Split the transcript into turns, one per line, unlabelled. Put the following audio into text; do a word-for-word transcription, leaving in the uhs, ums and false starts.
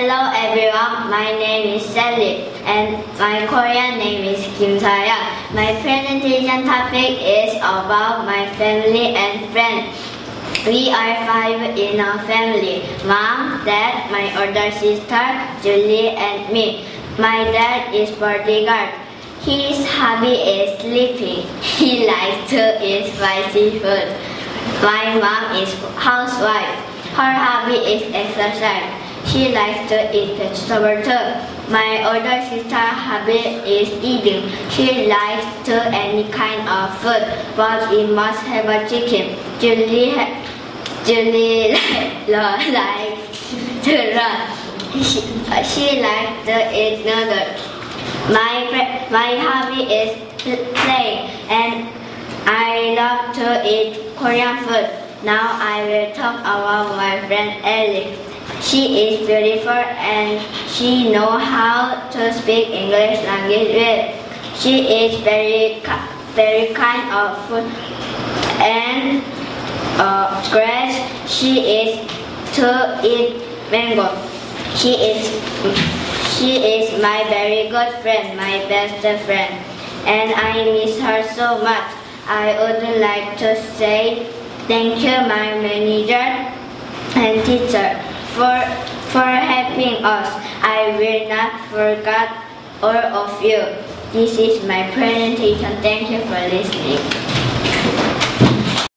Hello everyone, my name is Sally and my Korean name is Kim Sa-yeon. My presentation topic is about my family and friends. We are five in a family: mom, dad, my older sister, Julie, and me. My dad is bodyguard. His hobby is sleeping. He likes to eat spicy food. My mom is housewife. Her hobby is exercise. She likes to eat vegetable too. My older sister's hobby is eating. She likes to any kind of food, but it must have a chicken. Julie, Julie likes to run. She, she likes to eat noodles. My my hobby is playing, and I love to eat Korean food. Now I will talk about my friend Ellie. She is beautiful and she knows how to speak English language well. She is very very kind of food and uh, grass. She is to eat mango. She is she is my very good friend, my best friend, and I miss her so much. I would like to say thank you, my manager and teacher, for for helping us. I will not forget all of you. This is my presentation. Thank you for listening.